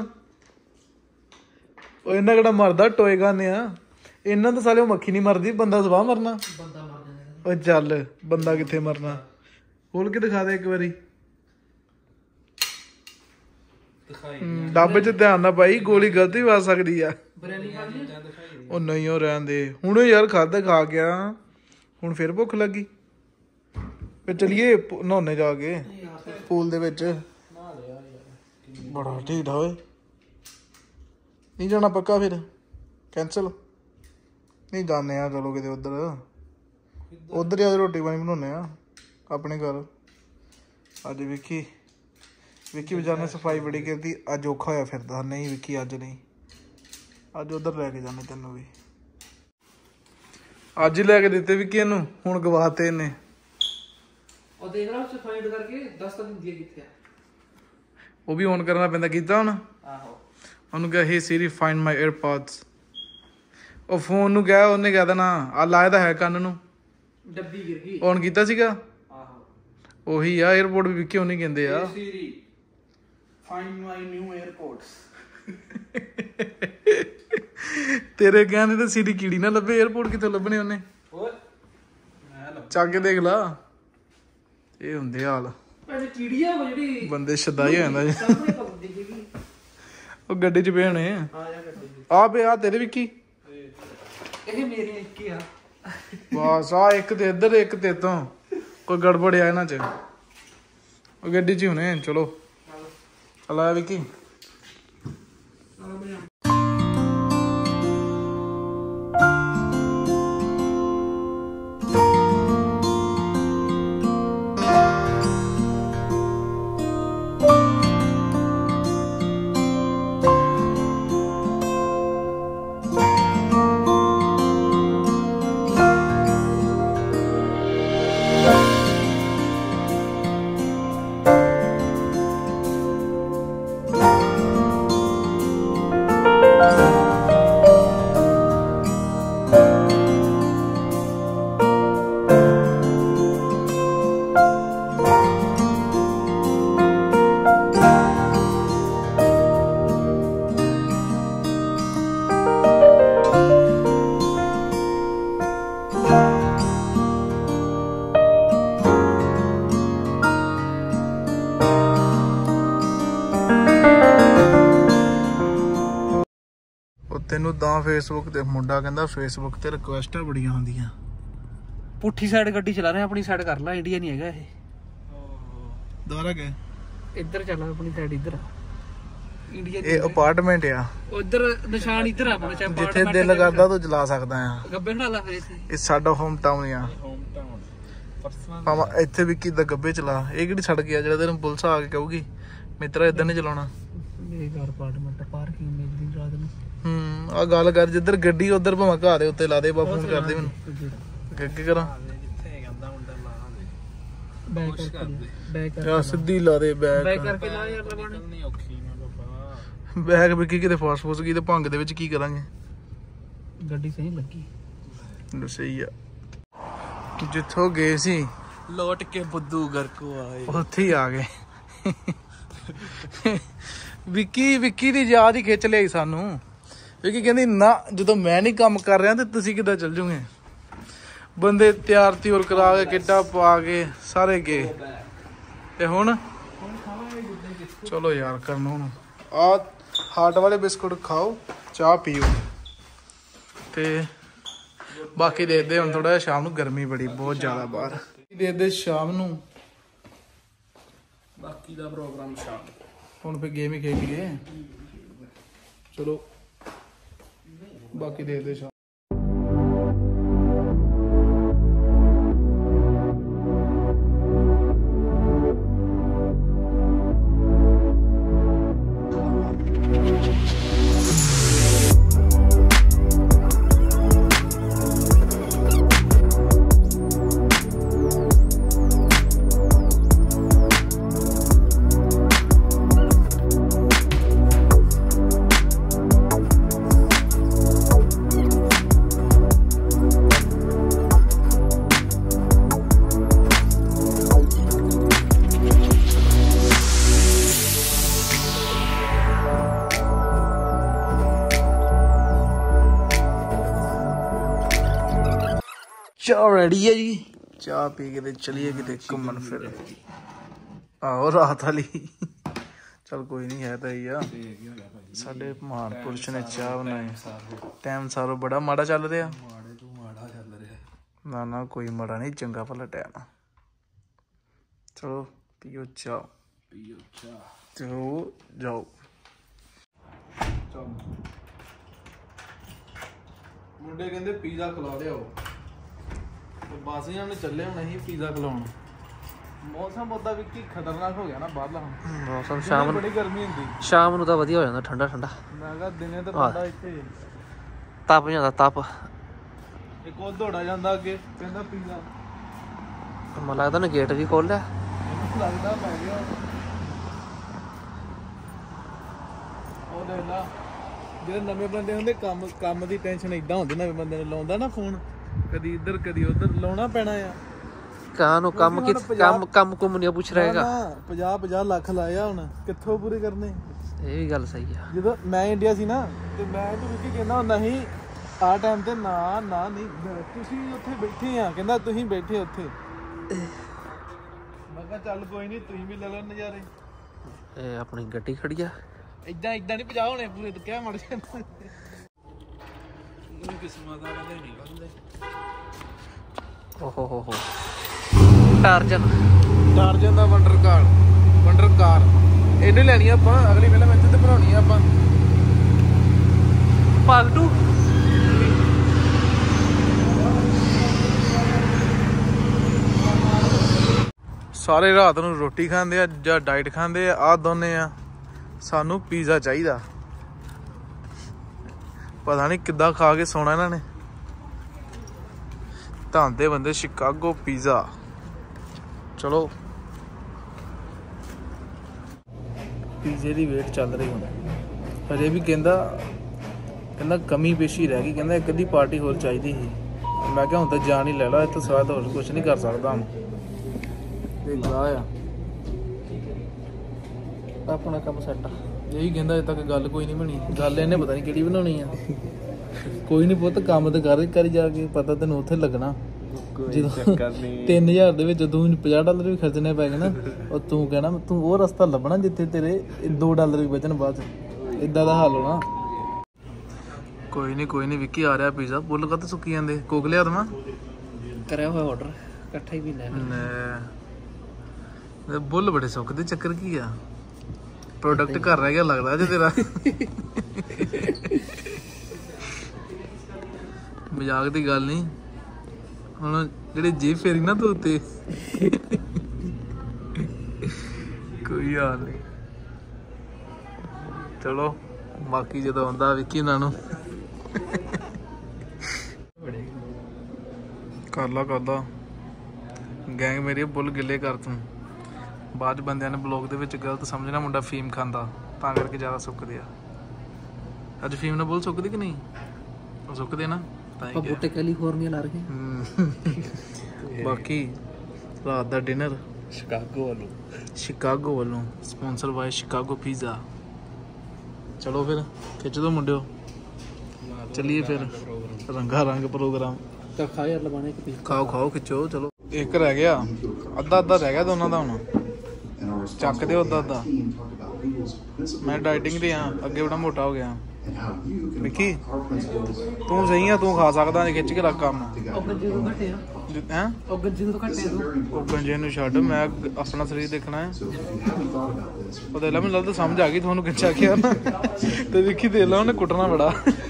ਉਹ ਇਹਨਾਂ ਕਿਹੜਾ ਮਰਦਾ ਟੋਏ ਗਾਨੇ ਆ ਇਹਨਾਂ ਤਾਂ ਸਾਲੇ ਉਹ ਮੱਖੀ ਨਹੀਂ ਮਰਦੀ ਬੰਦਾ ਸਵਾਹ ਮਰਨਾ ਬੰਦਾ ਮਰ ਜਾਣਾ ਉਹ ਚੱਲ ਬੰਦਾ ਕਿੱਥੇ ਮਰਨਾ ਖੋਲ ਕੇ ਦਿਖਾ ਦੇ ਇੱਕ ਵਾਰੀ ਦਿਖਾਈ ਡੱਬ 'ਚ ਧਿਆਨ ਨਾ ਪਾਈ ਗੋਲੀ ਗਲਤੀ ਵੱਜ ਸਕਦੀ ਆ ਬਿਰਿਆਨੀ ਖਾ ਲਈ ਦਿਖਾਈ ਉਹ ਨਹੀਂ ਉਹ ਰਹਿਣ ਦੇ ਹੁਣ ਯਾਰ ਖਾਦਾ ਖਾ ਗਿਆ ਹੁਣ ਫਿਰ ਭੁੱਖ ਲੱਗੀ ਫਿਰ ਚਲੀਏ ਨਹਾਉਣੇ ਜਾ ਕੇ ਪੂਲ ਦੇ ਵਿੱਚ ਨਾ ਲਿਆ ਯਾਰ ਬੜਾ ਢੀਠ ਹੋਏ ਨਹੀਂ ਜਾਣਾ ਪੱਕਾ ਫਿਰ ਕੈਂਸਲ ਨਹੀਂ ਜਾਂਦੇ ਆ ਚਲੋ ਕਿਤੇ ਉੱਧਰ ਉੱਧਰ ਹੀ ਰੋਟੀ ਪਾਣੀ ਬਣਾਉਂਦੇ ਆ ਆਪਣੇ ਘਰ ਅੱਜ ਵਿੱਕੀ ਵਿੱਕੀ ਵਿਚਾਰ ਨੇ ਸਫਾਈ ਬੜੀ ਕੀਤੀ ਅੱਜ ਔਖਾ ਹੋਇਆ ਫਿਰਦਾ ਨਹੀਂ ਵਿੱਕੀ ਅੱਜ ਨਹੀਂ ਅੱਜ ਉਧਰ ਲੈ ਕੇ ਜਾਂਦੇ ਤੈਨੂੰ ਵੀ ਅੱਜ ਹੀ ਲੈ ਕੇ ਦਿੱਤੇ ਵਿੱਕੀ ਇਹਨੂੰ ਹੁਣ ਗਵਾਤੇ ਇਹਨੇ ਉਹ ਦੇਖ ਰਹਾ ਉਸ ਫਾਈਂਡ ਕਰਕੇ ਦੱਸ ਤਾਂ ਦਿੰਦੀ ਹੈ ਕਿੱਥੇ ਆ ਉਹ ਵੀ ਔਨ ਕਰਨਾ ਪੈਂਦਾ ਕੀਤਾ ਹੁਣ ਆਹੋ ਉਹਨੂੰ ਕਿਹਾ ਹੇ ਸੀਰੀ ਫਾਈਂਡ ਮਾਈ 에ਅਰਪੋਡਸ ਉਹ ਫੋਨ ਨੂੰ ਕਿਹਾ ਉਹਨੇ ਕਹਿ ਦੇਣਾ ਆ ਲਾਇਆ ਤਾਂ ਹੈ ਕੰਨ ਨੂੰ ਡੱਬੀ ਗਿਰ ਗਈ ਔਨ ਕੀਤਾ ਸੀਗਾ ਆਹੋ ਉਹੀ ਆ 에ਅਰਪੋਰਟ ਵੀ ਵਿੱਕੀ ਉਹਨੇ ਕਹਿੰਦੇ ਆ ਸੀਰੀ ਫਾਈਂਡ ਮਾਈ ਨਿਊ 에ਅਰਪੋਰਟਸ ਤੇਰੇ ਕਹਿੰਦੇ ਤਾਂ ਸੀਰੀ ਕੀੜੀ ਨਾ ਲੱਭੇ 에ਅਰਪੋਰਟ ਕਿੱਥੋਂ ਲੱਭਣੇ ਉਹਨੇ ਓਏ ਮੈਂ ਲੱਭ ਚੱਕ ਕੇ ਦੇਖ ਲਾ ਇਹ ਹੁੰਦੇ ਹਾਲ ਪਹਿਲੇ ਕੀੜੀਆ ਉਹ ਜਿਹੜੀ ਬੰਦੇ ਸ਼ਦਾਈ ਹੋ ਜਾਂਦਾ ਜੀ ਸਾਹਮਣੇ ਪੱਕਦੀ ਸੀਗੀ ਉਹ ਗੱਡੀ 'ਚ ਪਏ ਹੋਣੇ ਆ ਜਾ ਗੱਡੀ ਆ ਪਏ ਆ ਤੇਰੇ ਵਿੱਕੀ ਇਹ ਮੇਰੀ ਇੱਕ ਹੀ ਆ ਬਸ ਆ ਇੱਕ ਤੇ ਇੱਧਰ ਇੱਕ ਤੇ ਤੋਂ ਕੋਈ ਗੜਬੜ ਆ ਇਹਨਾਂ 'ਚ ਉਹ ਗੱਡੀ 'ਚ ਹੀ ਹੋਣੇ ਚਲੋ ਹਲਾ ਵਿੱਕੀ ਤੈਨੂੰ ਤਾਂ ਫੇਸਬੁੱਕ ਤੇ ਮੁੰਡਾ ਕਹਿੰਦਾ ਫੇਸਬੁੱਕ ਤੇ ਰਿਕੁਐਸਟਾਂ ਬੜੀਆਂ ਹੁੰਦੀਆਂ ਪੁੱਠੀ ਸਾਈਡ ਗੱਡੀ ਚਲਾ ਰਹੇ ਆਪਣੀ ਸਾਈਡ ਕਰ ਲੈ ਇੰਡੀਆ ਨਹੀਂ ਹੈਗਾ ਇਹ ਦੁਬਾਰਾ ਗਏ ਇੱਧਰ ਚੱਲ ਆਪਣੀ ਸਾਈਡ ਇੱਧਰ ਇੰਡੀਆ ਇਹ ਅਪਾਰਟਮੈਂਟ ਆ ਉਧਰ ਨਿਸ਼ਾਨ ਇੱਧਰ ਆਪਣਾ ਚਾਹ ਜਿੱਥੇ ਦਿਲ ਕਰਦਾ ਤੂੰ ਚਲਾ ਸਕਦਾ ਆ ਗੱਬੇ ਬਣਾ ਲਾ ਫਿਰ ਇੱਥੇ ਇਹ ਸਾਡਾ ਹੋਮ ਟਾਊਨ ਆ ਹੋਮ ਟਾਊਨ ਪਰਸਨਲ ਭਾਵੇਂ ਇੱਥੇ ਵੀ ਕਿਦਾਂ ਗੱਬੇ ਚਲਾ ਇਹ ਕਿਹੜੀ ਸੜਕ ਆ ਜਿਹੜਾ ਤੈਨੂੰ ਪੁਲਿਸ ਆ ਕੇ ਕਹੂਗੀ ਮਿੱਤਰਾ ਇਦਾਂ ਨਹੀਂ ਚਲਾਉਣਾ ਮੇਰੇ ਘਰ ਅਪਾਰਟਮੈਂਟ ਪਾਰਕਿੰਗ ਮੇਜ ਦੀ ਰਾਤ ਨੂੰ ਹੂੰ ਆ ਗੱਲ ਕਰ ਜਿੱਧਰ ਗੱਡੀ ਉਧਰ ਭਾਵੇਂ ਘਰ ਦੇ ਉੱਤੇ ਲਾ ਦੇ ਬਾ ਫੋਨ ਕਰਦੇ ਮੈਨੂੰ ਅੱਗੇ ਕਰਾਂ ਜਿੱਥੇ ਕਹਿੰਦਾ ਹੁੰਦਾ ਲਾ ਦੇ ਬੈਕ ਕਰਕੇ ਬੈਕ ਆ ਸਿੱਧੀ ਲਾ ਦੇ ਬੈਕ ਬੈਕ ਕਰਕੇ ਲਾ ਯਾਰ ਲਗਣ ਨਹੀਂ ਔਖੀ ਨਾ ਬਾਬਾ ਬੈਗ ਵਿੱਕੀ ਕਿਤੇ ਫਾਸਟ ਫੂਸ ਗਈ ਤੇ ਭੰਗ ਦੇ ਵਿੱਚ ਕੀ ਕਰਾਂਗੇ ਗੱਡੀ ਸਹੀ ਲੱਗੀ ਸਹੀ ਆ ਜਿੱਥੋਂ ਗਏ ਸੀ ਲੌਟ ਕੇ ਬੁੱਧੂ ਘਰ ਕੋ ਆਏ ਉੱਥੇ ਹੀ ਆ ਗਏ ਵਿੱਕੀ ਵਿੱਕੀ ਦੀ ਯਾਦ ਹੀ ਖਿੱਚ ਲਈ ਸਾਨੂੰ ਵਿੱਕੀ ਕਹਿੰਦੀ ਨਾ ਜਦੋਂ ਮੈਂ ਨਹੀਂ ਕੰਮ ਕਰ ਰਿਹਾ ਤੇ ਤੁਸੀਂ ਕਿੱਦਾਂ ਚੱਲ ਜੂਗੇ ਬੰਦੇ ਤਿਆਰ ਤਿਉਰ ਕਰਾ ਕੇ ਕਿੱਡਾ ਪਾ ਕੇ ਸਾਰੇ ਗਏ ਤੇ ਹੁਣ ਚਲੋ ਯਾਰ ਕਰਨ ਹੁਣ ਆ ਹਾਰਟ ਵਾਲੇ ਬਿਸਕੁਟ ਖਾਓ ਚਾਹ ਪੀਓ ਤੇ ਬਾਕੀ ਦੇਖਦੇ ਹੁਣ ਥੋੜਾ ਸ਼ਾਮ ਨੂੰ ਗਰਮੀ ਬੜੀ ਬਹੁਤ ਜ਼ਿਆਦਾ ਬਾਹਰ ਦੇਖਦੇ ਸ਼ਾਮ ਨੂੰ ਬਾਕੀ ਦਾ ਪ੍ਰੋਗਰਾਮ ਸ਼ਾਮ ਹੁਣ ਫੇ ਗੇਮ ਹੀ ਖੇਡ ਲਈਏ ਚਲੋ ਬਾਕੀ ਦੇਖਦੇ ਸ਼ਾਮ ਚਾਹ ਰੈਡੀ ਹੈ ਜੀ ਚਾਹ ਪੀ ਕੇ ਤੇ ਚਲੀਏ ਕਿਤੇ ਘੁੰਮਣ ਫਿਰ ਆਹੋ ਰਾਤ ਵਾਲੀ ਚਲ ਕੋਈ ਨਹੀਂ ਹੈ ਤਾਂ ਹੀ ਆ ਸਾਡੇ ਮਹਾਨ ਪੁਰਸ਼ ਨੇ ਚਾਹ ਬਣਾਈ ਟਾਈਮ ਸਾਰੋ ਬੜਾ ਮਾੜਾ ਚੱਲ ਰਿਹਾ ਮਾੜੇ ਤੋਂ ਮਾੜਾ ਚੱਲ ਰਿਹਾ ਨਾ ਨਾ ਕੋਈ ਮਾੜਾ ਨਹੀਂ ਚੰਗਾ ਭਲਾ ਟਾਈਮ ਚਲੋ ਪੀਓ ਚਾਹ ਪੀਓ ਚਾਹ ਚਲੋ ਜਾਓ ਮੁੰਡੇ ਕਹਿੰਦੇ ਪੀਜ਼ਾ ਖਿਲਾ ਲਿਆਓ ਬਸ ਇਹਨਾਂ ਨੇ ਚੱਲੇ ਹੁਣ ਅਸੀਂ ਪੀਜ਼ਾ ਖਿਲਾਉਣ ਮੌਸਮ ਉਦਾਂ ਵੀ ਕੀ ਖਤਰਨਾਕ ਹੋ ਗਿਆ ਨਾ ਬਾਹਰਲਾ ਹੁਣ ਮੌਸਮ ਸ਼ਾਮ ਨੂੰ ਬੜੀ ਗਰਮੀ ਹੁੰਦੀ ਸ਼ਾਮ ਨੂੰ ਤਾਂ ਵਧੀਆ ਹੋ ਜਾਂਦਾ ਠੰਡਾ ਠੰਡਾ ਮੈਂ ਕਿਹਾ ਦਿਨੇ ਤਾਂ ਬੰਦਾ ਇੱਥੇ ਤਪ ਜਾਂਦਾ ਤਪ ਇੱਕ ਉਹ ਦੌੜਾ ਜਾਂਦਾ ਅੱਗੇ ਕਹਿੰਦਾ ਪੀਜ਼ਾ ਮੈਨੂੰ ਲੱਗਦਾ ਨਾ ਗੇਟ ਵੀ ਖੋਲ ਲਿਆ ਮੈਨੂੰ ਲੱਗਦਾ ਪੈ ਗਿਆ ਉਹ ਦੇਖ ਲਾ ਜਿਹੜੇ ਨਵੇਂ ਬੰਦੇ ਹੁੰਦੇ ਕੰਮ ਕੰਮ ਦੀ ਟੈਨਸ਼ਨ ਇਦਾਂ ਹੁੰਦੀ ਨਵੇਂ ਬੰਦੇ ਨੂੰ ਲਾਉਂਦਾ ਨਾ ਫੋਨ ਕਦੀ ਇੱਧਰ ਕਦੀ ਉੱਧਰ ਲਾਉਣਾ ਪੈਣਾ ਆ ਕਾਹ ਨੂੰ ਕੰਮ ਕਿ ਕੰਮ ਕੰਮ ਕੁਮ ਨਹੀਂ ਪੁੱਛ ਰਹੇਗਾ ਪੰਜਾਹ ਪੰਜਾਹ ਲੱਖ ਲਾਇਆ ਹੁਣ ਕਿੱਥੋਂ ਪੂਰੇ ਕਰਨੇ ਇਹ ਵੀ ਗੱਲ ਸਹੀ ਆ ਜਦੋਂ ਮੈਂ ਇੰਡੀਆ ਸੀ ਨਾ ਤੇ ਮੈਂ ਤੁਹਾਨੂੰ ਕੀ ਕਹਿੰਦਾ ਨਹੀਂ ਆ ਟਾਈਮ ਤੇ ਨਾ ਨਾ ਨਹੀਂ ਤੁਸੀਂ ਉੱਥੇ ਬੈਠੇ ਆ ਕਹਿੰਦਾ ਤੁਸੀਂ ਬੈਠੇ ਉੱਥੇ ਮੈਂ ਕਿਹਾ ਚੱਲ ਕੋਈ ਨਹੀਂ ਤੁਸੀਂ ਵੀ ਲੈ ਲਓ ਨਜ਼ਾਰੇ ਇਹ ਆਪਣੀ ਗੱਡੀ ਖੜੀ ਆ ਇਦਾਂ ਇਦਾਂ ਨਹੀਂ ਪੰਜਾਹ ਹੋਣੇ ਪੂਰੇ ਤੇ ਕਿਆ ਮੜ ਜਾਂਦਾ ਕਿਸਮਤ ਵਾਲੇ ਨਹੀਂ ਬੰਦੇ ਓਹੋ ਹੋ ਹੋ ਟਾਰਜਨ ਟਾਰਜਨ ਦਾ ਵੰਡਰ ਕਾਰ ਵੰਡਰ ਕਾਰ ਇਹਨੇ ਲੈਣੀ ਆਪਾਂ ਅਗਲੀ ਫਿਲਮ ਇੱਥੇ ਤੇ ਬਣਾਉਣੀ ਆ ਆਪਾਂ ਪਾਰਟ ਟੂ ਸਾਰੇ ਰਾਤ ਨੂੰ ਰੋਟੀ ਖਾਂਦੇ ਆ ਜਾਂ ਡਾਈਟ ਖਾਂਦੇ ਆ ਆ ਦੋਨੇ ਆ ਸਾਨੂੰ ਪੀਜ਼ਾ ਚਾਹੀਦਾ ਪਤਾ ਨਹੀਂ ਕਿੱਦਾਂ ਖਾ ਕੇ ਸੋਣਾ ਇਹਨਾਂ ਨੇ ਧਾਂਦੇ ਬੰਦੇ ਸ਼ਿਕਾਗੋ ਪੀਜ਼ਾ ਚਲੋ ਪੀਜ਼ੇ ਦੀ ਵੇਟ ਚੱਲ ਰਹੀ ਹੁਣ ਹਜੇ ਵੀ ਕਹਿੰਦਾ ਕਹਿੰਦਾ ਕਮੀ ਪੇਸ਼ੀ ਰਹਿ ਗਈ ਕਹਿੰਦਾ ਇੱਕ ਅੱਧੀ ਪਾਰਟੀ ਹੋਰ ਚਾਹੀਦੀ ਸੀ ਮੈਂ ਕਿਹਾ ਹੁਣ ਤਾਂ ਜਾਨ ਹੀ ਲੈ ਲਾ ਇਹ ਤੋਂ ਸਿਵਾ ਹੋਰ ਕੁਝ ਨਹੀਂ ਕਰ ਸਕਦਾ ਹੁਣ ਇਹ ਗਾਹ ਆ ਆਪਣਾ ਕੰਮ ਸੈੱਟ ਆ ਇਹੀ ਕਹਿੰਦਾ ਅਜੇ ਤੱਕ ਗੱਲ ਕੋਈ ਨਹੀਂ ਬਣੀ ਗੱਲ ਇਹਨੇ ਪਤਾ ਨਹੀਂ ਕਿਹੜੀ ਬਣਾਉਣੀ ਆ ਕੋਈ ਨਹੀਂ ਪੁੱਤ ਕੰਮ ਤੇ ਕਰ ਕਰੀ ਜਾ ਕੇ ਪਤਾ ਤੈਨੂੰ ਉੱਥੇ ਲੱਗਣਾ ਜਦੋਂ ਤਿੰਨ ਹਜ਼ਾਰ ਦੇ ਵਿੱਚ ਤੂੰ ਪੰਜਾਹ ਡਾਲਰ ਵੀ ਖਰਚਣੇ ਪੈ ਗਏ ਨਾ ਉਹ ਤੂੰ ਕਹਿਣਾ ਤੂੰ ਉਹ ਰਸਤਾ ਲੱਭਣਾ ਜਿੱਥੇ ਤੇਰੇ ਦੋ ਡਾਲਰ ਵੀ ਬਚਣ ਬਾਅਦ ਇਦਾਂ ਦਾ ਹਾਲ ਹੋਣਾ ਕੋਈ ਨਹੀਂ ਕੋਈ ਨਹੀਂ ਵਿੱਕੀ ਆ ਰਿਹਾ ਪੀਜ਼ਾ ਬੁੱਲ ਕਦ ਸੁੱਕੀ ਜਾਂਦੇ ਕੋਕ ਲਿਆ ਦਵਾਂ ਕਰਿਆ ਹੋਇਆ ਆਰਡਰ ਇਕੱਠਾ ਹੀ ਵੀ ਲੈ ਬੁੱਲ ਬੜੇ ਸੁੱਕਦੇ, ਚੱਕਰ ਕੀ ਆ? ਪ੍ਰੋਡਕਟ ਘਰ ਰਹਿ ਗਿਆ ਲੱਗਦਾ ਅਜੇ ਤੇਰਾ। ਮਜ਼ਾਕ ਦੀ ਗੱਲ ਨਹੀਂ, ਹੁਣ ਜਿਹੜੇ ਜੀਭ ਫੇਰੀ ਨਾ ਤੂੰ ਉੱਤੇ, ਕੋਈ ਹਾਲ ਨਹੀਂ। ਚਲੋ ਬਾਕੀ ਜਦੋਂ ਆਉਂਦਾ ਵਿੱਕੀ ਇਹਨਾਂ ਨੂੰ ਕਰ ਲਾ ਕਰ ਲਾ ਗੈਂਗ ਮੇਰੀ ਬੁੱਲ ਗਿੱਲੇ ਕਰ ਤੂੰ। ਬਾਅਦ ਬੰਦਿਆਂ ਨੇ ਬਲੌਗ ਦੇ ਵਿੱਚ ਗਲਤ ਸਮਝਣਾ ਮੁੰਡਾ ਫੀਮ ਖਾਂਦਾ, ਤਾਂ ਕਰਕੇ ਜ਼ਿਆਦਾ ਸੁੱਕਦੇ ਆ। ਅੱਜ ਫੀਮ ਨਾਲ ਬੁੱਲ ਸੁੱਕਦੀ ਕਿ ਨਹੀਂ? ਉਹ ਸੁੱਕਦੇ ਨਾ ਤਾਂ ਹੀ ਬੂਟੇ ਕੈਲੀਫੋਰਨੀਆ ਲਾ ਰਹੇ। ਬਾਕੀ ਰਾਤ ਦਾ ਡਿਨਰ ਸ਼ਿਕਾਗੋ ਵੱਲੋਂ ਸ਼ਿਕਾਗੋ ਵੱਲੋਂ ਸਪਾਂਸਰ ਬਾਏ ਸ਼ਿਕਾਗੋ ਪੀਜ਼ਾ। ਚਲੋ ਫਿਰ ਖਿੱਚ ਦੋ ਮੁੰਡਿਓ, ਚੱਲੀਏ ਫਿਰ ਰੰਗਾ ਰੰਗ ਪ੍ਰੋਗਰਾਮ। ਤਾਂ ਖਾ ਯਾਰ ਲਵਾਣੇ ਕਿ ਖਾਓ ਖਾਓ ਖਿੱਚੋ। ਚਲੋ ਇੱਕ ਰਹਿ ਗਿਆ, ਅੱਧਾ ਅੱਧਾ ਰਹਿ ਗਿਆ ਦੋਨਾਂ ਦਾ। ਹੁਣ ਚੱਕ ਦਿਓ ਅੱਧਾ ਅੱਧਾ। ਮੈਂ ਡਾਈਟਿੰਗ ਤੇ ਆ, ਅੱਗੇ ਬੜਾ ਮੋਟਾ ਹੋ ਗਿਆ। ਵਿੱਕੀ ਤੂੰ ਸਹੀ ਆ, ਤੂੰ ਖਾ ਸਕਦਾ ਜੇ ਖਿੱਚ ਕੇ ਰੱਖ ਕੰਮ। ਹੈਂ ਉਹ ਗੰਜੇ ਨੂੰ ਛੱਡ, ਮੈਂ ਆਪਣਾ ਸਰੀਰ ਦੇਖਣਾ ਹੈ। ਉਹ ਦੇਖ ਲਾ, ਮੈਨੂੰ ਲੱਗਦਾ ਸਮਝ ਆ ਗਈ ਤੁਹਾਨੂੰ ਕਿੱਚਾ ਗਿਆ ਨਾ। ਤੇ ਵਿੱਕੀ ਦੇਖ ਲਾ, ਉਹਨੇ ਕੁੱਟਣਾ ਬੜਾ।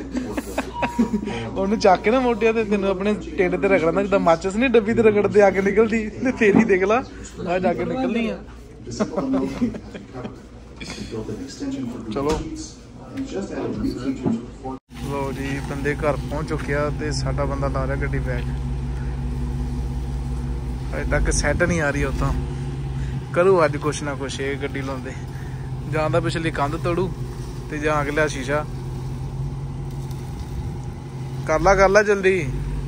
ਉਹਨੂੰ ਚੱਕ ਕੇ ਨਾ ਮੋਢਿਆਂ ਤੇ ਤੈਨੂੰ ਆਪਣੇ ਢਿੱਡ ਤੇ ਰਗੜਨਾ, ਜਿੱਦਾਂ ਮਾਚਸ ਨੀ ਡੱਬੀ ਤੇ ਰਗੜਦੇ ਆ ਕੇ ਨਿਕਲਦੀ, ਤੇ ਫੇਰ ਹੀ ਦੇਖ ਲਾ ਆ ਜਾ ਕੇ ਨਿਕਲਣੀ ਆ। ਚਲੋ ਲੋ ਜੀ, ਬੰਦੇ ਘਰ ਪਹੁੰਚ ਚੁੱਕਿਆ ਤੇ ਸਾਡਾ ਬੰਦਾ ਲਾ ਰਿਹਾ ਗੱਡੀ ਬੈਗ। ਅਜੇ ਤੱਕ ਸੈੱਟ ਨਹੀਂ ਆ ਰਹੀ। ਉੱਥੋਂ ਕਰੂ ਅੱਜ ਕੁਛ ਨਾ ਕੁਛ ਇਹ ਗੱਡੀ ਲਾਉਂਦੇ, ਜਾਂ ਤਾਂ ਪਿਛਲੀ ਕੰਧ ਤੋੜੂ ਤੇ ਜਾਂ ਅਗਲਾ ਸ਼ੀਸ਼ਾ। ਕਰ ਲਾ ਕਰ ਲਾ ਜਲਦੀ,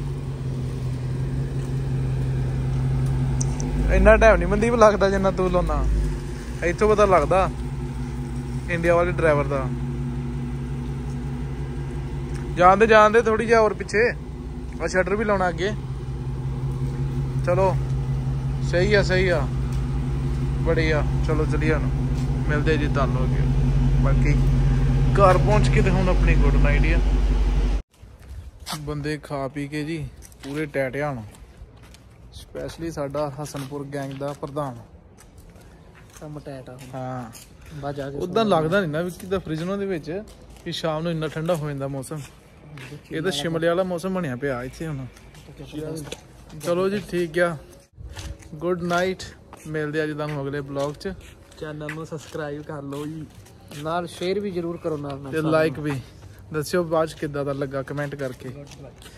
ਇੰਨਾ ਟਾਈਮ ਨਹੀਂ ਮਨਦੀਪ ਲੱਗਦਾ ਜਿੰਨਾ ਤੂੰ ਲਾਉਣਾ। ਇੱਥੋਂ ਪਤਾ ਲੱਗਦਾ ਇੰਡੀਆ ਵਾਲੇ ਡਰਾਈਵਰ ਦਾ। ਜਾਣਦੇ ਜਾਣਦੇ ਥੋੜੀ ਜਿਹਾ ਹੋਰ ਪਿੱਛੇ, ਆ ਸ਼ਟਰ ਵੀ ਲਾਉਣਾ ਅੱਗੇ। ਚਲੋ ਸਹੀ ਆ ਸਹੀ ਆ, ਬੜੀਆ। ਚਲੋ ਚਲੀਏ ਹੁਣ, ਮਿਲਦੇ ਜੀ ਤੁਹਾਨੂੰ ਅੱਗੇ। ਬਾਕੀ ਘਰ ਪਹੁੰਚ ਕੇ ਤੇ ਹੁਣ ਆਪਣੀ ਗੁੱਡ ਨਾਈਟ ਆ। ਬੰਦੇ ਖਾ ਪੀ ਕੇ ਜੀ ਪੂਰੇ ਟੈਟਿਆ ਹੁਣ, ਸਪੈਸ਼ਲੀ ਸਾਡਾ ਹਸਨਪੁਰ ਗੈਂਗ ਦਾ ਪ੍ਰਧਾਨ। ਕੰਮ ਟੈਟ ਆ ਹਾਂ, ਬਾਅਦ ਜਾ ਕੇ ਉਦਾਂ ਲੱਗਦਾ ਨਹੀਂ ਨਾ ਵਿੱਕੀ ਦਾ ਫ੍ਰਿਜਨੋਂ ਦੇ ਵਿੱਚ ਕਿ ਸ਼ਾਮ ਨੂੰ ਇੰਨਾ ਠੰਡਾ ਹੋ ਜਾਂਦਾ ਮੌਸਮ। ਇਹ ਤਾਂ ਸ਼ਿਮਲੇ ਵਾਲਾ ਮੌਸਮ ਬਣਿਆ ਪਿਆ ਇੱਥੇ ਹੁਣ। ਚਲੋ ਜੀ ਠੀਕ ਆ, ਗੁੱਡ ਨਾਈਟ। ਮਿਲਦੇ ਆ ਜੀ ਤੁਹਾਨੂੰ ਅਗਲੇ ਬਲੌਗ 'ਚ। ਚੈਨਲ ਨੂੰ ਸਬਸਕ੍ਰਾਈਬ ਕਰ ਲਓ ਜੀ, ਨਾਲ ਸ਼ੇਅਰ ਵੀ ਜ਼ਰੂਰ ਕਰੋ ਨਾਲ ਨਾਲ, ਤੇ ਲਾਈਕ ਵੀ ਦੱਸਿਓ ਬਾਅਦ 'ਚ ਕਿੱਦਾਂ ਦਾ ਲੱਗਾ ਕਮੈਂਟ ਕਰਕੇ।